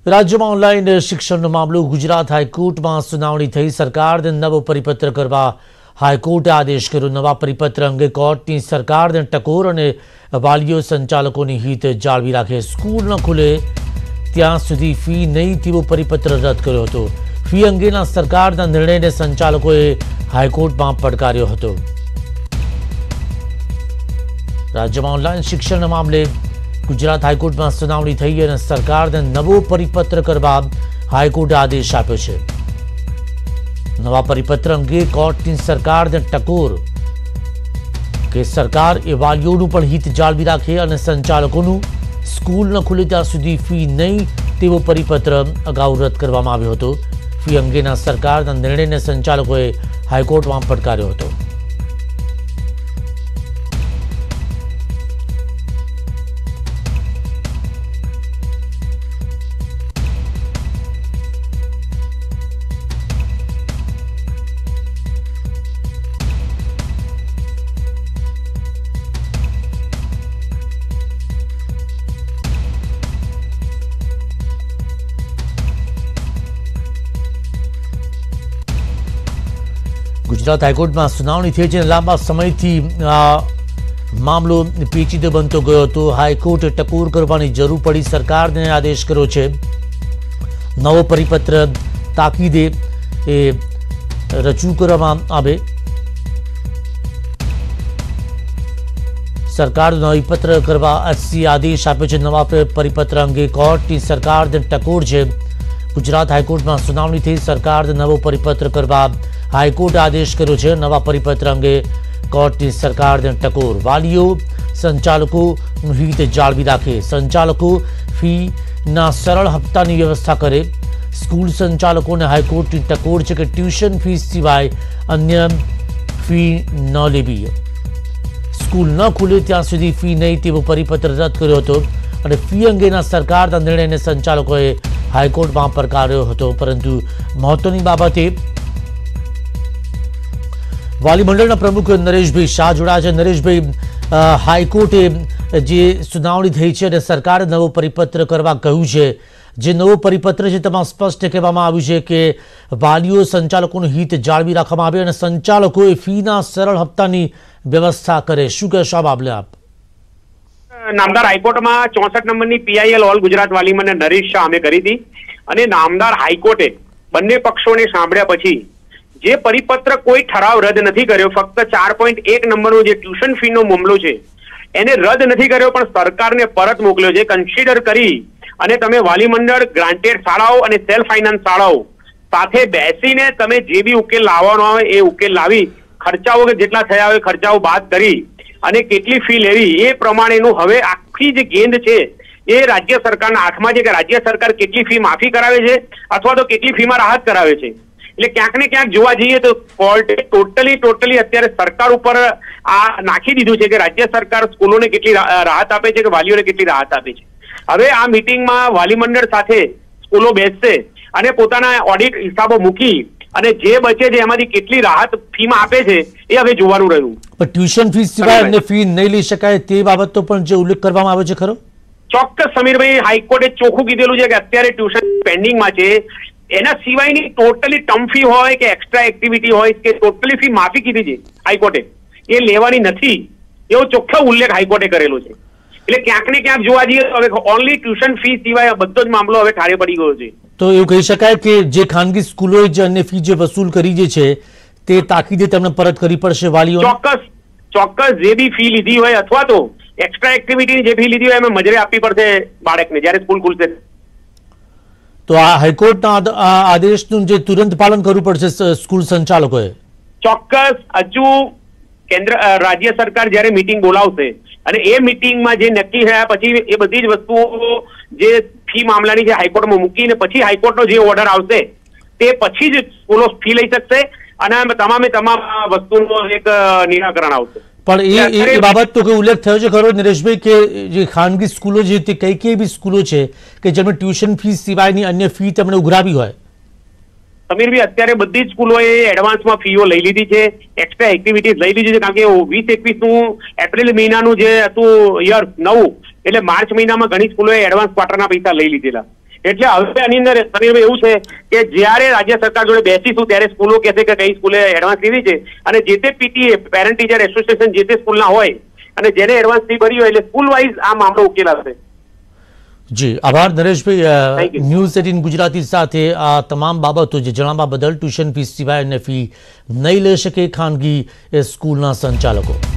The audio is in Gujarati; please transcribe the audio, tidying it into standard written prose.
राज्य में ऑनलाइन शिक्षण मामलो गुजरात हाईकोर्ट में सुनावणी थई। सरकार ने नवो परिपत्र करवा हाईकोर्टे आदेश कर्यो। नवा परिपत्र अंगे कोर्टनी सरकार ने टकोर और वालीओ संचालकोनी हित जाळवी राखे। स्कूल न खुले त्यां सुधी फी नहीं तेवो परिपत्र रद्द कर्यो हतो। फी अंगेना सरकारना निर्णयने संचालकोए हाईकोर्ट में પડકાર્યો હતો। राज्य में ऑनलाइन शिक्षण मामले गुजरात हाईकोर्ट में सुनावणी थई और सरकार ने नवो परिपत्र करवा हाईकोर्टे आदेश आप्यो छे। नवा परिपत्र अंगे कोर्टनी सरकार ने टकोर के सरकार ए वालीओनुं पण हित जाळवी राखे और संचालकोनुं स्कूल न खुले त्यां सुधी फी नहीं तेवो परिपत्र अगाऊ रद्द करवामां आव्यो हतो। फी अंगेना सरकारना निर्णयने संचालकोए हाईकोर्ट में પડકાર્યો હતો। गुजरात हाईकोर्ट में सुनावणी थई छे। लांबा समयथी मामलो पेचीदो बनतो गयो हतो। हाईकोर्टे टकोर करवानी जरूर पड़ी। सरकार ने आदेश कर्यो छे नवो परिपत्र ताकीदे रजू करवामां आवे। सरकार नवो परिपत्र करवा आदेश आप्यो छे। नवा परिपत्र अंगे कोर्टनी सरकार ने टकोर छे। गुजरात हाईकोर्ट में सुनावणी थई। सरकार ने नवो परिपत्र करवा हाईकोर्टे आदेश कर्यो छे। नवा परिपत्र अंगे कोर्टनी सरकार ने टकोर। वालीओ संचालको हित जाळवी राखे। संचालको फी ना सरल हप्तानी व्यवस्था करे। स्कूल संचालकों ने हाईकोर्टनी टकोर छे के ट्यूशन फीस सिवाय अन्य फी न लेवी। स्कूल न खुले त्यां सुधी फी नहीं तेवो परिपत्र रद्द कर्यो हतो अने फी अंगेना सरकारना निर्णयने संचालकोए हाईकोर्ट में પડકાર્યો હતો। परंतु महत्वनी बाबते वाली मंडल प्रमुख नरेश भाई शाह जोड़ा है। नरेश भाई, हाईकोर्टे जे सुनावणी थई छे अने सरकारे नवो परिपत्र करवा कह्युं छे। जे नवो परिपत्र छे तेमां स्पष्ट कहेवामां आव्युं छे के वालीओ संचालकोनुं हित जाळवी राखवामां आवे अने संचालकोए फीना सरल हप्तानी व्यवस्था करे। शुं कहेशो आ मामले आप? नामदार हाईकोर्ट में 64 नंबरनी पीआईएल ऑल गुजरात वाली મને નરેશ શાહ અમે કરી હતી અને નામદાર હાઈકોર્ટે બંને પક્ષોને સાંભળ્યા પછી જે પરિપત્ર કોઈ ઠરાવ રદ નથી કર્યો, ફક્ત 4.1 નંબરનો જે ટ્યુશન ફીનો મામલો છે એને રદ નથી કર્યો પણ સરકારને પરત મોકલ્યો છે। કન્સિડર કરી અને તમે વાલી મંડળ, ગ્રાન્ટેડ શાળાઓ અને સેલ્ફ ફાઇનાન્સ શાળાઓ સાથે બેસીને તમે જે બી ઉકેલ લાવવાનો આવે એ ઉકેલ લાવી ખર્ચાઓ જેટલા થયા હોય ખર્ચાઓ બાદ કરી અને કેટલી ફી લેવી એ પ્રમાણેનું હવે આખી જે ગેંદ છે એ રાજ્ય સરકારના હાથમાં છે કે રાજ્ય સરકાર કેટલી ફી માફી કરાવે છે અથવા તો કેટલી ફીમાં રાહત કરાવે છે। એટલે ક્યાંક ને ક્યાંક જોવા જઈએ તો કોર્ટે ટોટલી અત્યારે સરકાર ઉપર આ નાખી દીધું છે કે રાજ્ય સરકાર સ્કૂલોને કેટલી રાહત આપે છે કે વાલીઓને કેટલી રાહત આપે છે। હવે આ મીટિંગમાં વાલી મંડળ સાથે સ્કૂલો બેસશે અને પોતાના ઓડિટ હિસાબો મૂકી અને જે બચે છે એમાંથી કેટલી રાહત ફીમાં આપે છે એ હવે જોવાનું રહ્યું। પણ ટ્યુશન ફીસ સિવાય અન્ય ફી નહીં લઈ શકાય તે બાબતનો પણ જે ઉલ્લેખ કરવામાં આવ્યો છે ખરો? ચોક્કસ સમીરભાઈ, હાઈકોર્ટે ચોખ્ખું કીધેલું છે કે અત્યારે ટ્યુશન પેન્ડિંગમાં છે એના સિવાયની ટોટલી ટર્મ ફી હોય કે એક્સ્ટ્રા એક્ટિવિટી હોય કે ટોટલી ફી માફી કીધી છે હાઈકોર્ટે, એ લેવાની નથી એવો ચોખ્ખો ઉલ્લેખ હાઈકોર્ટે કરેલો છે। એટલે ક્યાંક ને ક્યાંક જોવા જઈએ તો હવે ઓનલી ટ્યુશન ફી સિવાય બધો જ મામલો હવે ઠારે પડી ગયો છે। તો એવું કહી શકાય કે જે ખાનગી સ્કૂલોએ જે અન્ય ફી જે વસૂલ કરી જે છે તે તાકીદે તેમને પરત કરવી પડશે વાલીઓને। ચોક્કસ જે બી ફી લીધી હોય અથવા તો એક્સ્ટ્રા એક્ટિવિટીની જે ફી લીધી હોય એમાં મજરે આપવી પડશે બાળકને જ્યારે સ્કૂલ ખુલશે। તો આ હાઈકોર્ટના આદેશનું જે તુરંત પાલન કરવું પડશે સ્કૂલ સંચાલકોએ। ચોક્કસ હજુ કેન્દ્ર રાજ્ય સરકાર જ્યારે મીટિંગ બોલાવશે અને એ મીટિંગમાં જે નક્કી થયા પછી એ બધી જ વસ્તુઓ જે ફી મામલાની છે હાઈકોર્ટમાં મૂકીને પછી હાઈકોર્ટનો જે ઓર્ડર આવશે તે પછી જ સ્કૂલો ફી લઈ શકશે અને તમામે તમામ વસ્તુનું એક નિરાકરણ આવશે। પણ એ બાબત તો કોઈ ઉલ્લેખ થયો છે ખરો નરેશભાઈ કે જે ખાનગી સ્કૂલો છે તે કઈ એવી સ્કૂલો છે કે જેમણે ટ્યુશન ફી સિવાયની અન્ય ફી તેમણે ઉઘરાવી હોય? સમીરભાઈ, અત્યારે બધી જ સ્કૂલોએ એડવાન્સમાં ફીઓ લઈ લીધી છે, એક્સ્ટ્રા એક્ટિવિટીઝ લઈ લીધી છે કારણ કે 20-21નું એપ્રિલ મહિનાનું જે હતું યર નવું એટલે માર્ચ મહિનામાં ઘણી સ્કૂલોએ એડવાન્સ ક્વાર્ટરના પૈસા લઈ લીધેલા। એટલે હવે આની અંદર સમીરભાઈ એવું છે કે જ્યારે રાજ્ય સરકાર જોડે બેસીશું ત્યારે સ્કૂલો કહેશે કે કઈ સ્કૂલે એડવાન્સ લીધી છે અને જે તે પીટીએ પેરેન્ટ ટીચર એસોસિએશન જે તે સ્કૂલના હોય અને જેને એડવાન્સ ફી ભરી હોય એટલે સ્કૂલ વાઇઝ આ મામલો ઉકેલાશે. જી આભાર નરેશભાઈ. ન્યૂઝ 18 ગુજરાતી સાથે આ તમામ બાબતો જે જણાવવા બદલ. ટ્યુશન ફી સિવાય અન્ય ફી નહીં લઈ શકે ખાનગી સ્કૂલના સંચાલકો.